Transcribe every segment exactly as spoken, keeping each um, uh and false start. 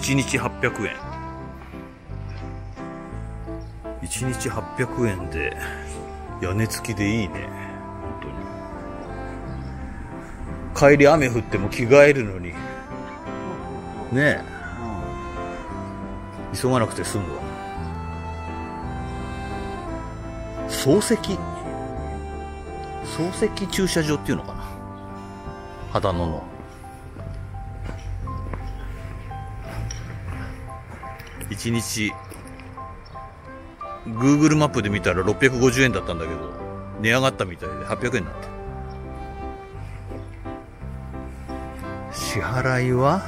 ちにちはっぴゃくえん。いちにちはっぴゃくえんで屋根付きでいいね。本当に帰り雨降っても着替えるのにねえ、急がなくて済むわ。漱石漱石駐車場っていうのかな、秦野の。いちにち Google マップで見たらろっぴゃくごじゅうえんだったんだけど、値上がったみたいではっぴゃくえんになってる。支払いは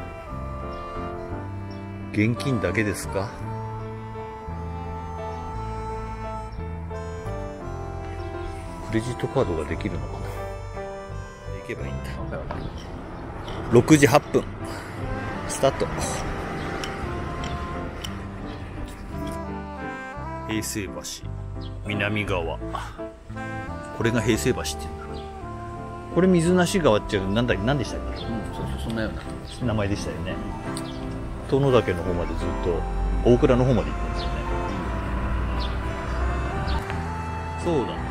現金だけですか？クレジットカードができるのかな。行けばいいんだ。ろくじはっぷんスタート。平成橋南側、これが平成橋っていうんだ。これ水無川っていうなんだ何でしたっけ？うん、そうそう、そんなような名前でしたよね。殿岳の方までずっと大倉の方まで行ってるんですよね。そうだ、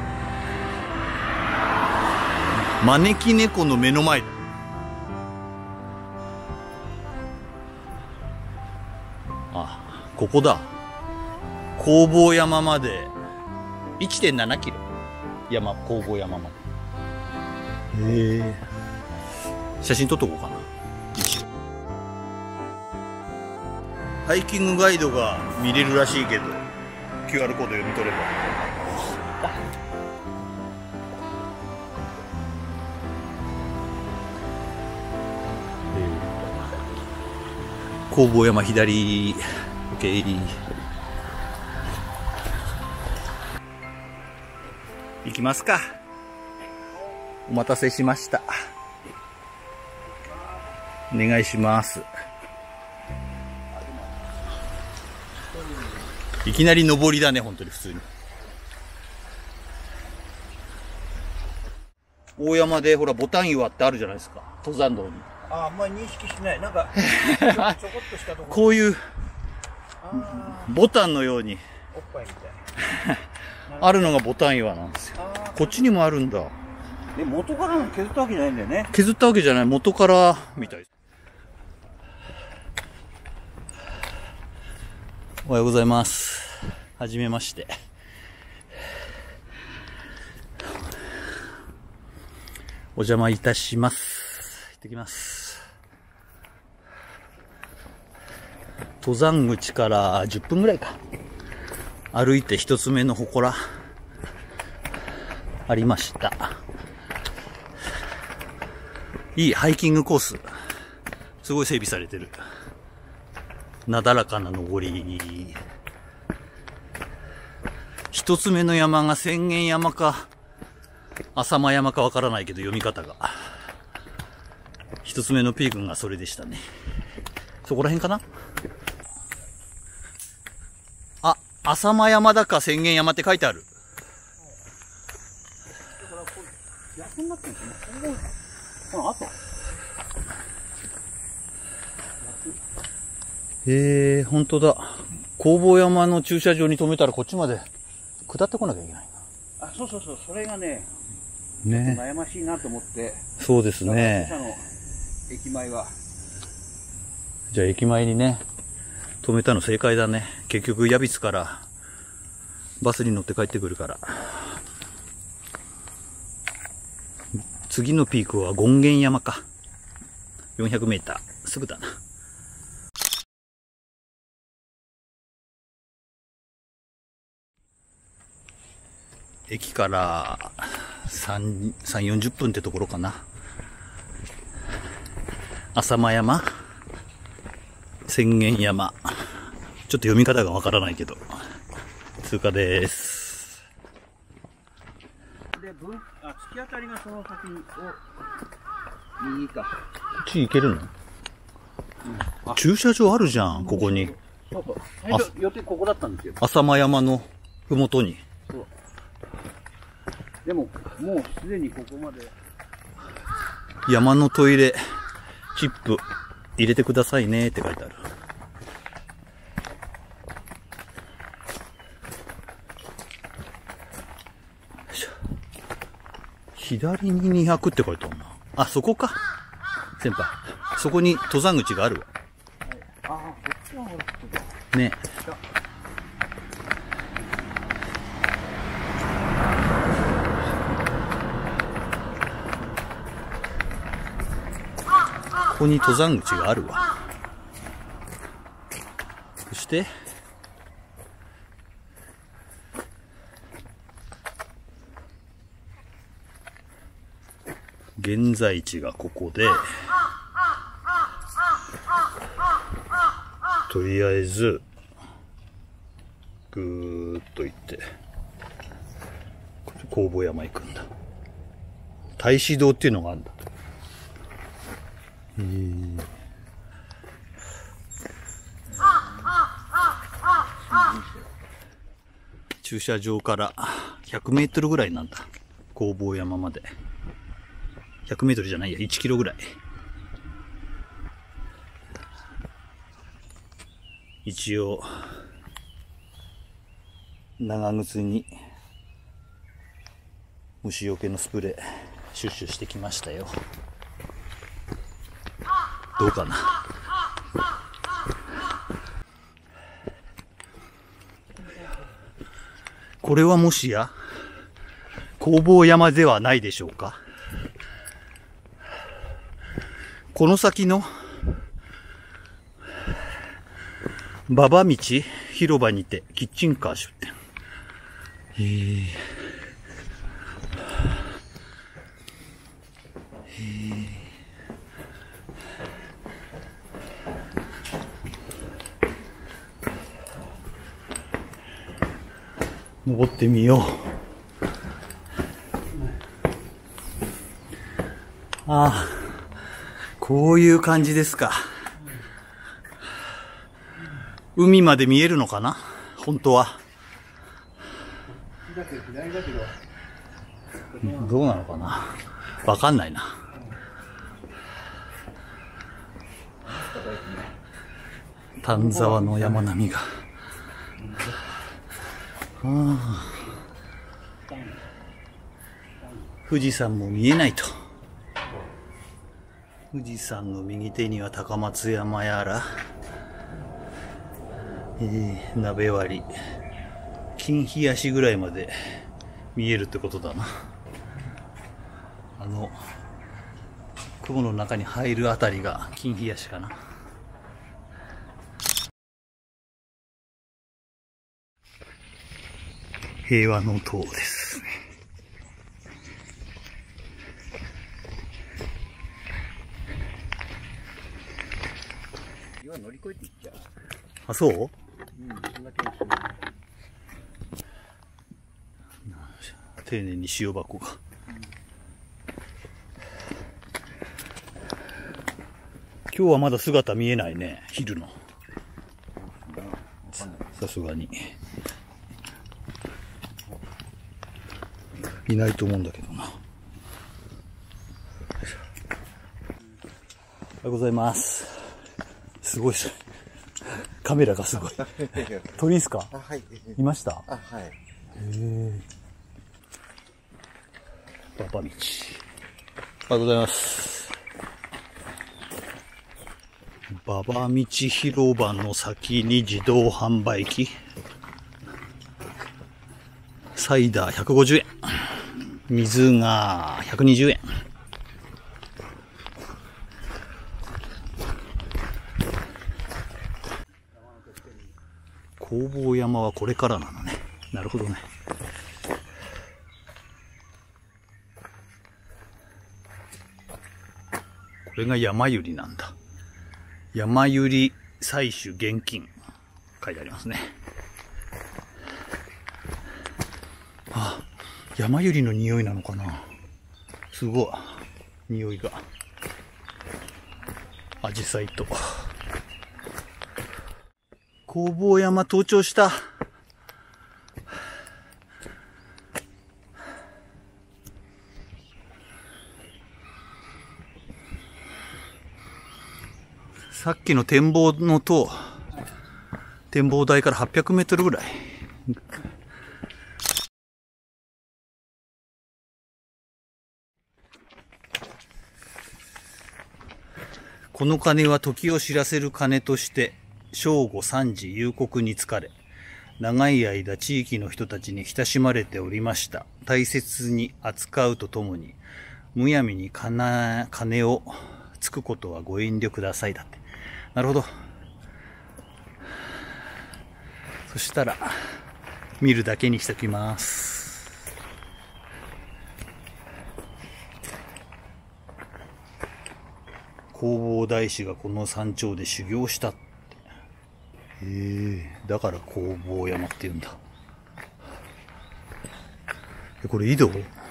招き猫の目の前だ。あ、ここだ。弘法山まで いってんななキロ、山、弘法山まで。へえ、写真撮っとこうかな。ハイキングガイドが見れるらしいけど キューアール コード読み取れば。弘法山左、 OK。 行きますか。お待たせしました。お願いします。いきなり登りだね、本当に普通に。大山でほらボタン岩ってあるじゃないですか、登山道に。 あ、あんまり認識しない。なんかちょこっとしたところ。 こういうボタンのようにおっぱいみたいあるのがボタン岩なんですよ。こっちにもあるんだ。 で、元からの削ったわけじゃないんだよね。 削ったわけじゃない、元からみたいです。おはようございます。はじめまして。お邪魔いたします。行ってきます。登山口からじゅっぷんぐらいか。歩いて一つ目の祠ありました。いいハイキングコース。すごい整備されてる。なだらかな登り。一つ目の山が浅間山か浅間山かわからないけど読み方が。一つ目のピークがそれでしたね。そこら辺かな。あ、浅間山だか浅間山って書いてある。 逆になってるんですね。この後。 へえ、本当だ。弘法山の駐車場に止めたらこっちまで下ってこなきゃいけないな。あ、そうそうそう、それがね、 ね。 悩ましいなと思って。 そうですね。 の駅前は。 じゃあ駅前にね、止めたの正解だね。結局、矢櫃からバスに乗って帰ってくるから。次のピークは権現山か。よんひゃくメーター。すぐだな。駅からさん、よんじゅっぷんってところかな。浅間山、浅間山。ちょっと読み方がわからないけど。通過です。 で、分、あ、突き当たりがその先を、右か。 こっち行けるの？うん、駐車場あるじゃん、ここに。 そうそう。最初、予定ここだったんですよ。 浅間山のふもとに。そう。 でも、もうすでにここまで。 山のトイレ、チップ入れてくださいねって書いてある。 左ににひゃくって書いてあるな。あ、そこか。先輩。そこに登山口があるわ。 ああ、こっちはほら。 ね。ここに登山口があるわ。そして、現在地がここで、とりあえず、ぐーっと行って、弘法山行くんだ。太子堂っていうのがあるんだ。へー。駐車場からひゃくメートルぐらいなんだ。弘法山まで。ひゃくメートルじゃないや、いちキロぐらい。一応、長靴に虫除けのスプレーシュッシュしてきましたよ。どうかな。これはもしや弘法山ではないでしょうか。この先の馬場道広場にてキッチンカー出店。へー。へー。登ってみよう。ああ、こういう感じですか。海まで見えるのかな本当は。どうなのかなわかんないな。丹沢の山並みが。ああ、富士山も見えないと。富士山の右手には高松山やら、えー、鍋割り、金冷やしぐらいまで見えるってことだな。あの雲の中に入るあたりが金冷やしかな。平和の塔ですね。 岩乗り越えていっちゃう。 あ、そう？うん、 そんな気がする。 丁寧に塩箱が。今日はまだ姿見えないね、昼の。さすがに。いないと思うんだけどな。おはようございます。すごいです。カメラがすごい。鳥ですか？ あ、はい。 いました？ あ、はい。へえ。馬場道。おはようございます。馬場道広場の先に自動販売機。サイダーひゃくごじゅうえん。水がひゃくにじゅうえん。弘法山はこれからなのね。なるほどね。これが山百合なんだ。山百合採取現金。書いてありますね。あ、山百合の匂いなのかな。すごい。匂いが。アジサイと。弘法山登頂した。さっきの展望の塔、展望台からはっぴゃくメートルぐらい。 この鐘は時を知らせる鐘として、正午三時夕刻に疲れ、長い間地域の人たちに親しまれておりました。大切に扱うとともに、むやみに鐘、鐘をつくことはご遠慮くださいだって。なるほど。そしたら、見るだけにしておきます。弘法大師がこの山頂で修行したって。へえ、だから弘法山って言うんだ。え、これ井戸？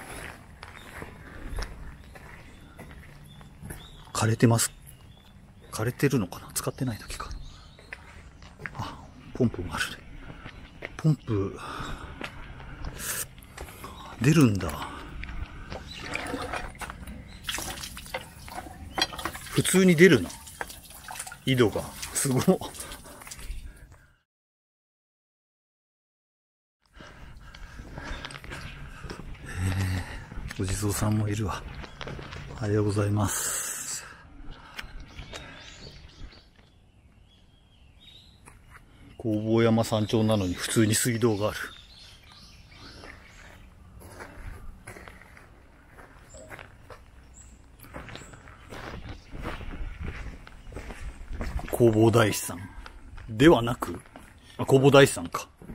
枯れてます。枯れてるのかな？使ってない時かな。あ、ポンプもあるね。ポンプ、出るんだ。普通に出るな。井戸が。すごい。お地蔵さんもいるわ。おはようございます。弘法山山頂なのに普通に水道がある。弘法大師さんではなく、あ、弘法大師さんか。こ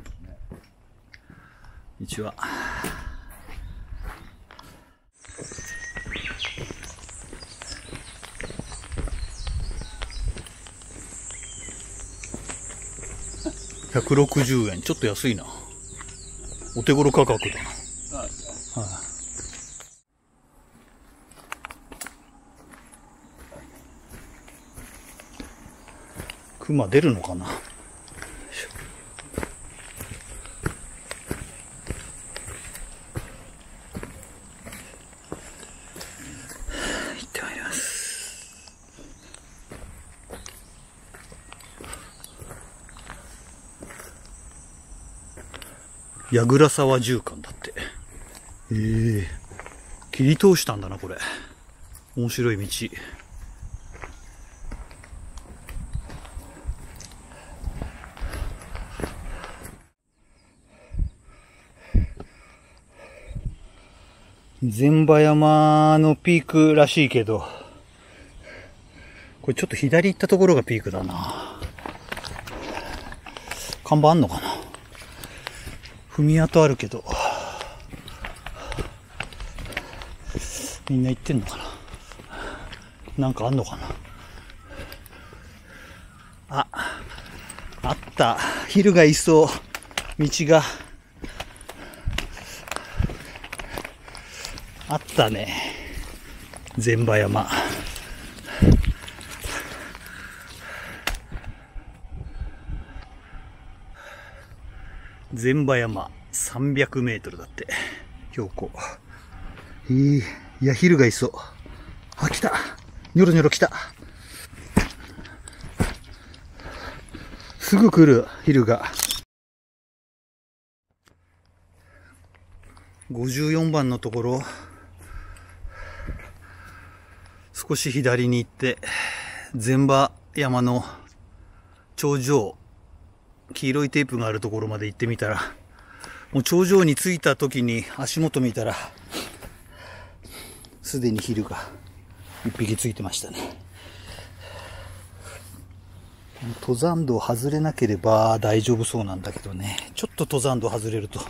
んにちは。ひゃくろくじゅうえん。ちょっと安いな。お手頃価格だな。はい。熊出るのかな。行ってまいります。矢倉沢縦貫だって。ええー、切り通したんだな、これ。面白い道。前場山のピークらしいけど、これちょっと左行ったところがピークだな。看板あんのかな。踏み跡あるけど、みんな行ってんのかな。なんかあんのかな。あ、あった。昼がいそう。道が。あったね。前場山。前場山さんびゃくメートルだって。標高。えー、いや、昼がいそう。あ、来た。ニョロニョロ来た。すぐ来る、昼が。ごじゅうよんばんのところ、少し左に行って、前場山の頂上、黄色いテープがあるところまで行ってみたら、もう頂上に着いた時に足元見たら、すでに昼が一匹ついてましたね。登山道外れなければ大丈夫そうなんだけどね。ちょっと登山道外れると。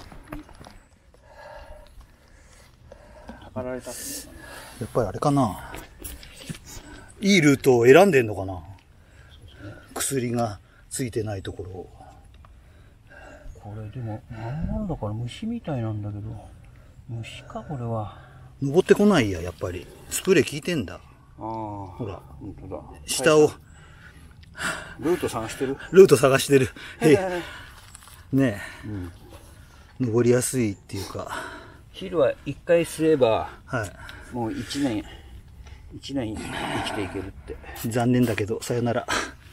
測られた。 やっぱりあれかな。いいルートを選んでんのかな。そうですね、薬がついてないところを。 これでも何なんだから虫みたいなんだけど、虫かこれは。 登ってこないや、やっぱりスプレー効いてんだ。ああ、ほら、本当だ。下をルート探してる。 ルート探してる。へい。ねえ、うん、登りやすいっていうか。 昼は一回吸えば、 はい、 もう一年一年生きていけるって。 残念だけどさよなら。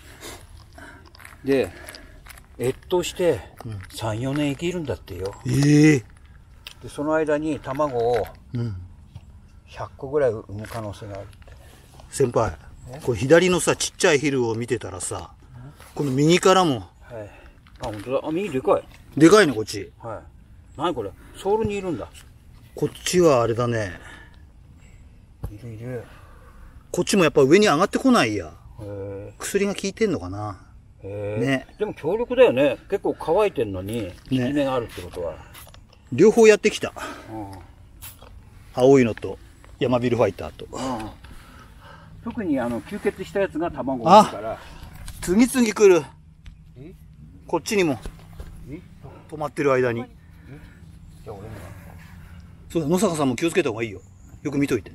で、越冬してさん、よねん生きるんだってよ。 ええー、 でその間に卵をひゃっこぐらい産む可能性があるって。 先輩、 これ左のさちっちゃいヒルを見てたらさ、この右からも、 はい、あ、本当だ。あ、右でかい。 でかいねこっち。 はい。何これ、ソウルにいるんだ。 こっちはあれだね。 いるいる。 こっちもやっぱ上に上がってこないや。 へ薬が効いてんのかな。 え。 ね。 でも強力だよね。結構乾いてんのに、効き目があるってことは。 両方やってきた。 うん、 青いのと、ヤマビルファイターと。 うん、特にあの、吸血したやつが卵を産むから。 次々来る。 えこっちにも。 え止まってる間に。 じゃあ俺もそうだ、野坂さんも気をつけた方がいいよ。よく見といて。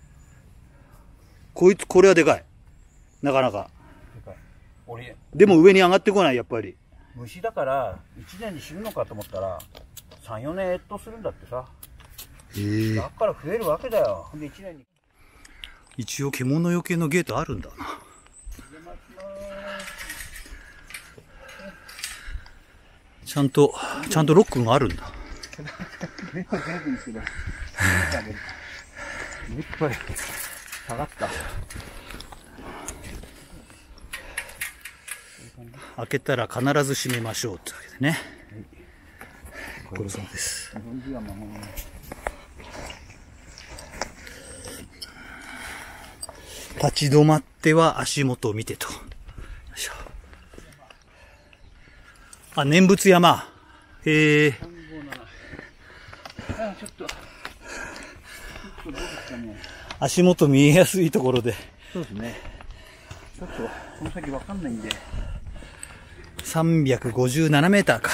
こいつ、これはでかい。なかなか。 でかい。俺、 でも上に上がってこない、やっぱり。 虫だから、いちねんに死ぬのかと思ったら、さん、よねん越冬するんだってさ。 へえ。 だから増えるわけだよ。で、いちねんに。 一応獣よけのゲートあるんだな。ちゃんと、ちゃんとロックがあるんだ。 目を全部にする。目いっぱい下がった。 開けたら必ず閉めましょうってわけでね。ご苦労様です。立ち止まっては足元を見てと。よいしょ。あ、念仏山。へえ。 ちょっと、ちょっとどうですかね。 足元見えやすいところで。 そうですね。ちょっと、この先わかんないんで。 さんびゃくごじゅうななメーターか。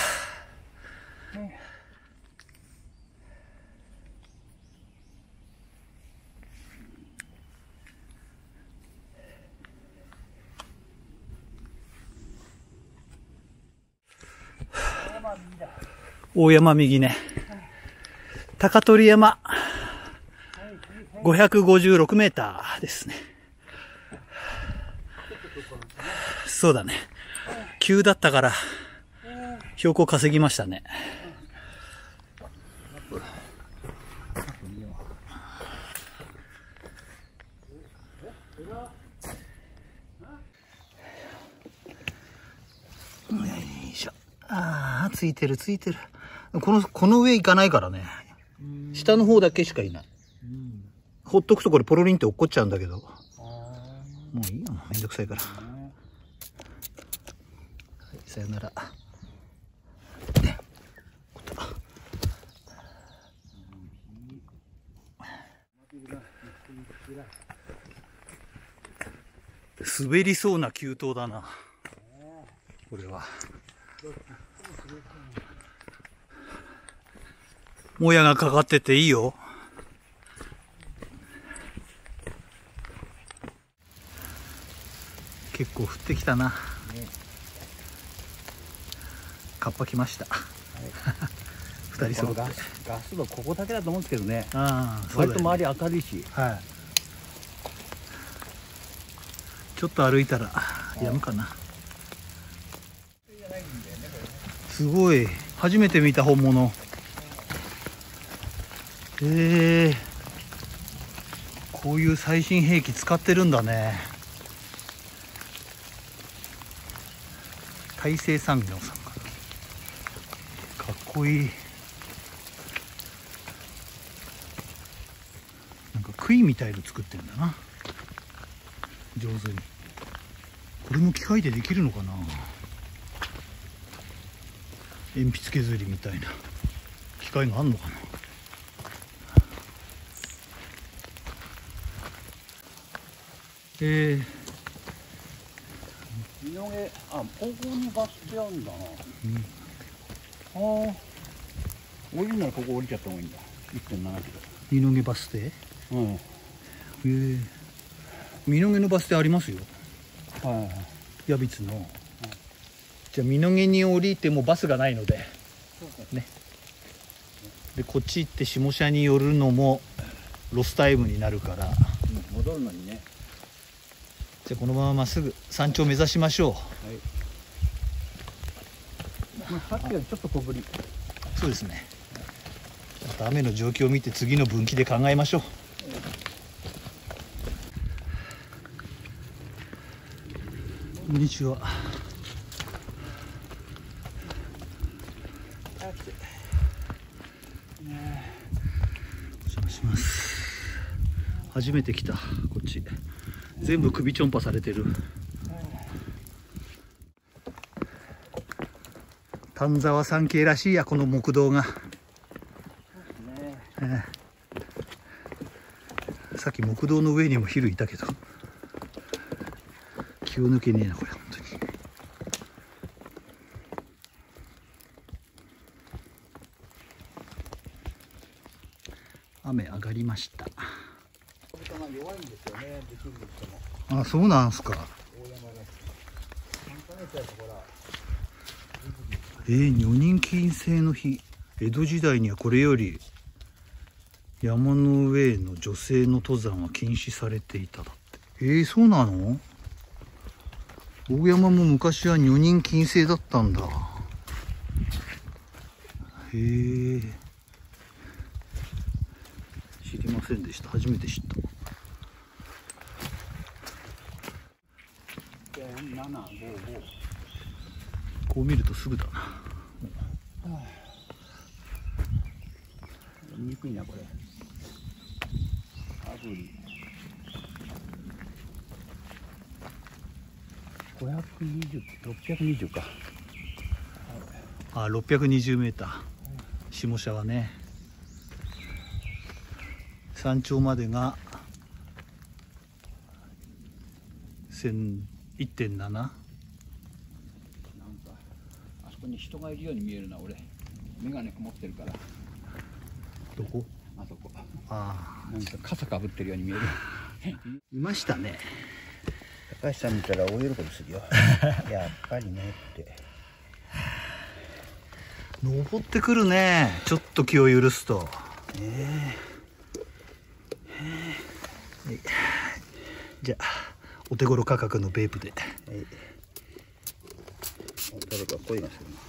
大山右ね。高取山。ごひゃくごじゅうろくメーターですね。そうだね。急だったから、標高稼ぎましたね。よいしょ。ああ、ついてるついてる。この、この上行かないからね。下の方だけしかいない。ほっとくとこれポロリンって落っこっちゃうんだけど。もういいよ、めんどくさいから。はい、さよなら。ね、滑りそうな急登だな。これは。もやがかかってていいよ。結構降ってきたな。カッパ来ました。二人揃って。 ガス炉ここだけだと思うんですけどね。 ああ、 割と周り明るいし。 はい。ちょっと歩いたらやむかな。すごい。初めて見た本物。ええー、こういう最新兵器使ってるんだね。大成産業さんかな。かっこいい。なんか杭みたいの作ってんだな。上手に。これも機械でできるのかな。鉛筆削りみたいな機械があんのかな。えー、井上、あ、ここにバス停あるんだな。うん、ああ、降りるならここ降りちゃった方がいいんだ。いってんななキロ。 二戸バス停。 うん。 ええー、二戸のバス停ありますよ。 はい。 矢櫃の。うん、じゃあ二戸に降りてもバスがないので。ね。でこっち行って下社に寄るのもロスタイムになるから。うん、 戻るのにね。 じゃあこのまままっすぐ山頂目指しましょう。はい。 まあ、さっきよりちょっと小ぶり。 そうですね。また雨の状況を見て次の分岐で考えましょう。 こんにちは。お邪魔します。初めて来たこっち。全部首ちょんぱされてる。丹沢山系らしいや、この木道が。ええ、さっき木道の上にも昼いたけど気を抜けねえなこれ本当に。雨上がりました。あ、そうなんすか。えー、女人禁制の日。江戸時代にはこれより山の上への女性の登山は禁止されていただって。えー、そうなの？大山も昔は女人禁制だったんだ。へえ、知りませんでした。初めて知った。こう見るとすぐだな。 見にくいなこれ。アブリごひゃくにじゅう、ろっぴゃくにじゅうか。 あ、ろっぴゃくにじゅうメーター。下社はね。山頂までがいってんなな。 なんかあそこに人がいるように見えるな俺。眼鏡曇ってるから。 どこ？ あそこ。 ああ、 なんか傘かぶってるように見える。 いましたね。 高橋さん見たら大喜びするよ。やっぱりねって。 登ってくるね。ちょっと気を許すと。 えー、えー、じゃあお手頃価格のベープで。 はい。誰か声がするな。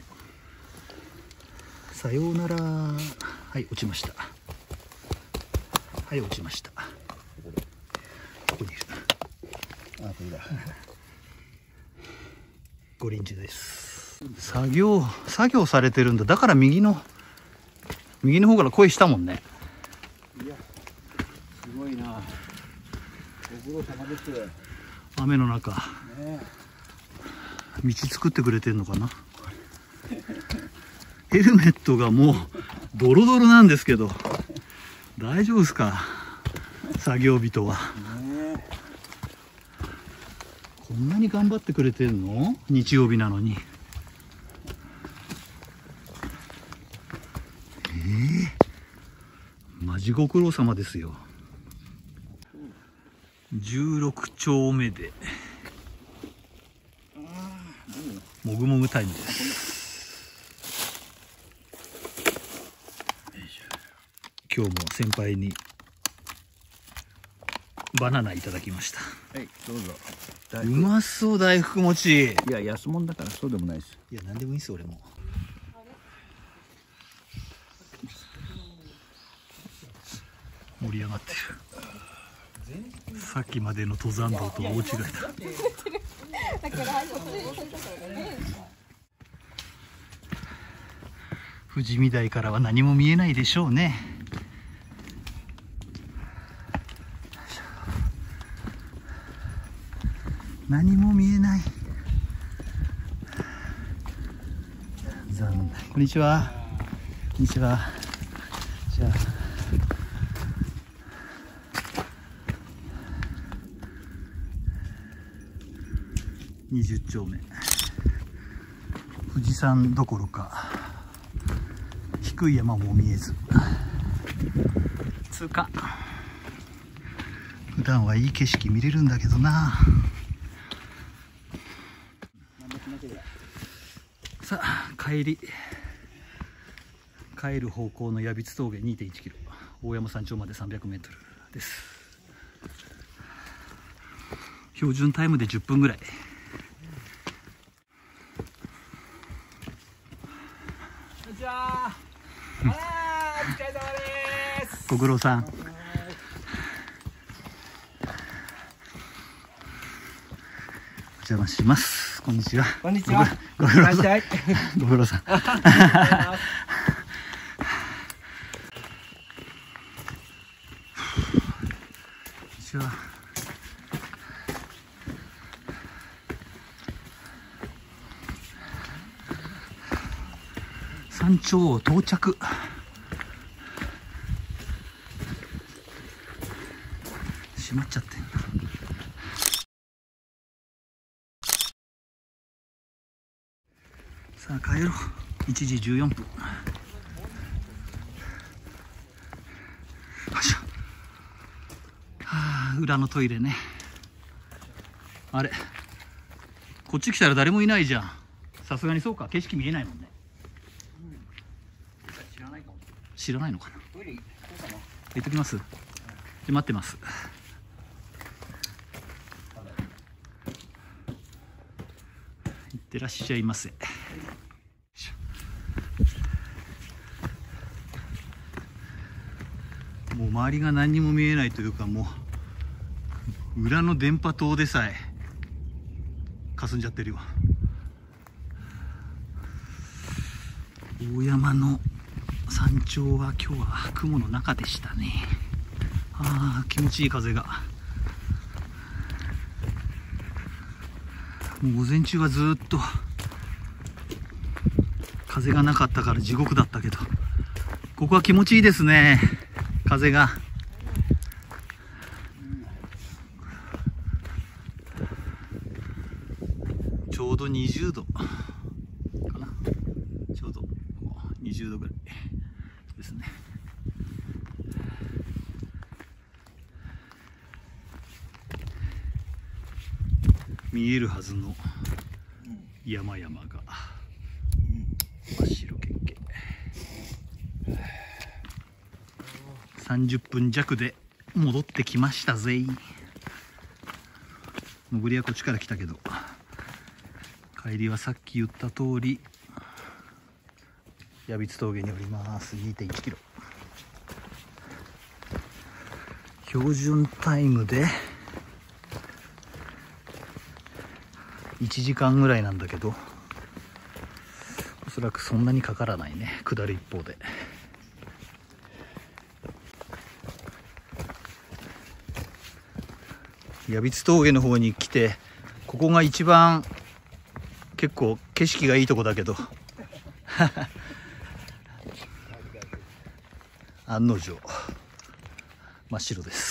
さようなら。はい、落ちました。はい、落ちました。ここにいる。 あ、これだ。 ご臨時です。作業作業されてるんだ。だから右の右の方から声したもんね。 いや、すごいな。ご苦労様です。 雨の中、 ね、 道作ってくれてんのかな。ヘルメットがもうドロドロなんですけど大丈夫ですか、作業人は。 ね、 こんなに頑張ってくれてんの？日曜日なのに。ええー、マジご苦労様ですよ。じゅうろく丁目でもぐもぐタイムです。今日も先輩にバナナいただきました。 はい、どうぞ。 うまそう、大福餅。 いや、安物だからそうでもないです。 いや、何でもいいです、俺も。盛り上がってる。さっきまでの登山道とは大違いだ。富士見台からは何も見えないでしょうね。何も見えない。残念。こんにちは。こんにちは。じゃあにじゅう丁目、富士山どころか低い山も見えず通過。普段はいい景色見れるんだけどな。さあ帰り帰る方向の矢櫃峠 にてんいちキロ、大山山頂までさんびゃくメートルです。標準タイムでじゅっぷんぐらい。 こんにちは。あらー、お疲れ様です。 ご苦労さん。お邪魔します。こんにちは。 こんにちは。 ご苦労さん。ご苦労さん。こんにちは。山頂到着。閉まっちゃってんな。さあ帰ろう。いちじじゅうよんぷん。よいしょ。はあ、裏のトイレね。あれ、こっち来たら誰もいないじゃん。さすがにそうか、景色見えないもんね。知らないかも。知らないのかな。トイレ行こうかな。行っときます。で、待ってます。いってらっしゃいませ。もう周りが何にも見えないというか、もう裏の電波塔でさえ霞んじゃってるよ。大山の山頂は今日は雲の中でしたね。ああ、気持ちいい風が。もう午前中はずっと風がなかったから地獄だったけど、ここは気持ちいいですね、風が。ちょうどにじゅうどかな。ちょうどにじゅうどぐらいですね。見えるはずの山々が真っ白けっけ。さんじゅっぷんじゃくで戻ってきましたぜ。登りはこっちから来たけど、帰りはさっき言った通り矢櫃峠におります。 にてんいちキロ。標準タイムでいちじかんぐらいなんだけど、おそらくそんなにかからないね、下る一方で。矢櫃峠の方に来て、ここが一番結構景色がいいとこだけど案の定真っ白です。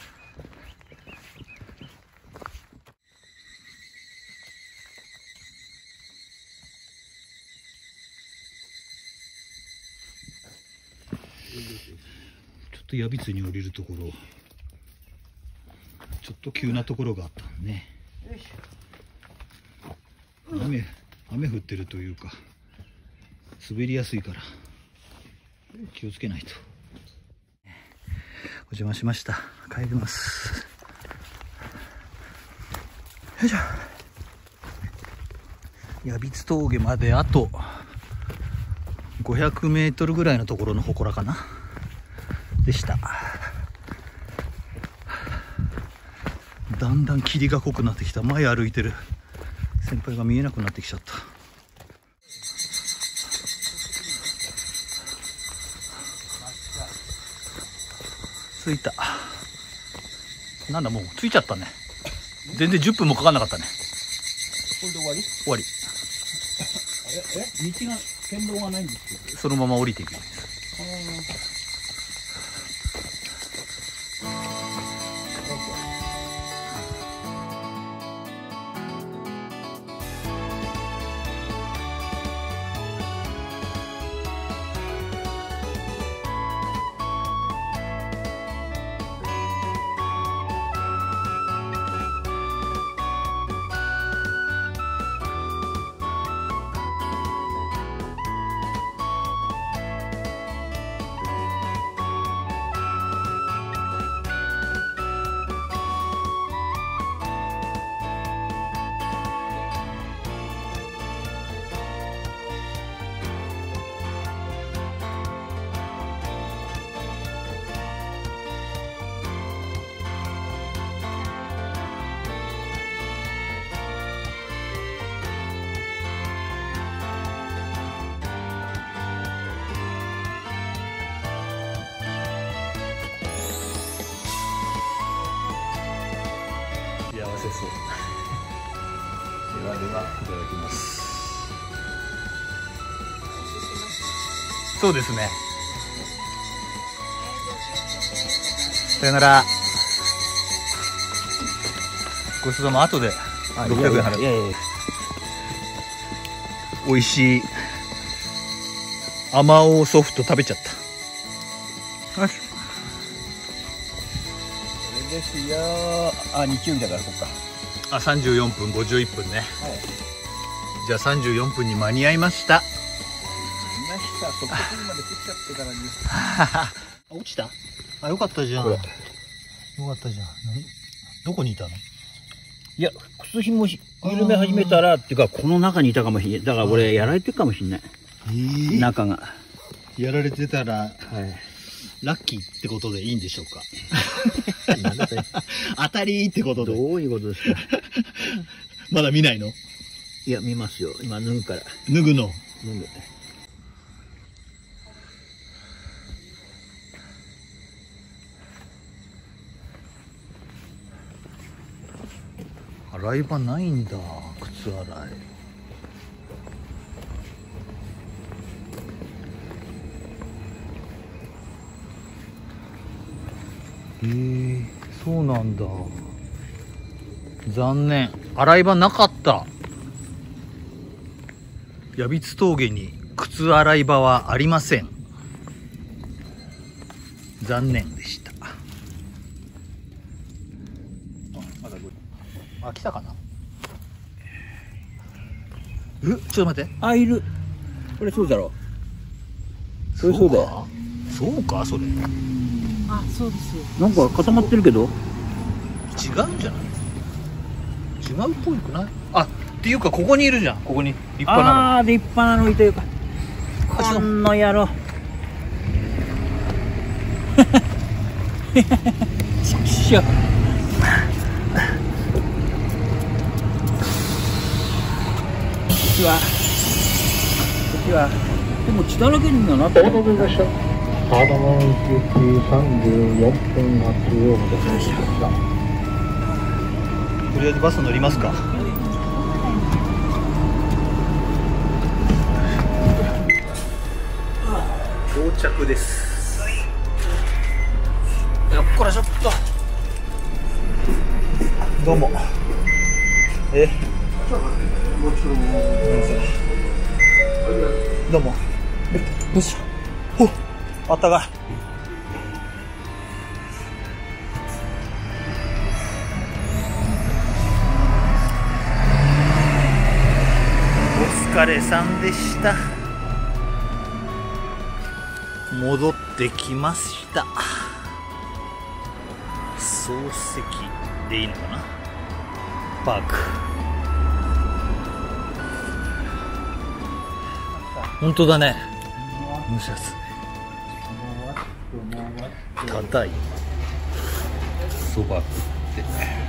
ちょっと矢櫃に降りるところ、ちょっと急なところがあったね。雨雨降ってるというか滑りやすいから気をつけないと。お邪魔しました。帰ります。よいしょ。矢櫃峠まであとごひゃくメートルぐらいのところの祠かなでした。だんだん霧が濃くなってきた。前歩いてる先輩が見えなくなってきちゃった。着いた。なんだ、もう着いちゃったね。全然じゅっぷんもかかんなかったね。 これで終わり？ 終わり。 ええ、道が県道がないんですけど、 そのまま降りていく。 いただきます。そうですね。さよなら。ごちそうさま。後でろっぴゃくえん払う。 いやいやいや、 美味しいあまおうソフト食べちゃった。よし。 これですよ。あ、日曜日だからそっか。 あ、さんじゅうよんぷんごじゅういっぷんね。 はい。 じゃあさんじゅうよんぷんに間に合いました。 見ました。そこまで降っちゃってからに。 あ、落ちた？あ、よかったじゃん。 これよかったじゃん。どこにいたの？ いや、靴ひもひ緩め始めたら、っていうか、この中にいたかもしれない。だから俺、やられてるかもしれない。 えー、 中が。 やられてたら、 はい。 ラッキーってことでいいんでしょうか。当たりってことで。 どういうことですか。 まだ見ないの？ いや、見ますよ。今、脱ぐから。 脱ぐの。 脱ぐ。 洗い場ないんだ、靴洗い。へえ、そうなんだ。残念。洗い場なかった。矢櫃峠に靴洗い場はありません。残念でした。あ、来たかな。え、ちょっと待って。 あ、いる。これそうだろ。それそうだよ。 そうか、それ。 あ、そうですよ。 なんか固まってるけど。 違うんじゃない？違うっぽいくない？あ、っていうかここにいるじゃん。ここに立派なの。 ああ、立派なのいというか。この野郎。ちくしょう。こっちは。こっちは。でも血だらけにはなってる。 高田行きさんじゅうよんぷん発を目指しました。 とりあえずバス乗りますか。到着です。よっこらちょっと。どうも。え。どうも。よいしょ。ほっ。あったかい。お疲れさんでした。戻ってきました。漱石でいいのかな。パーク。本当だね。むしゃす。ただいまそば食って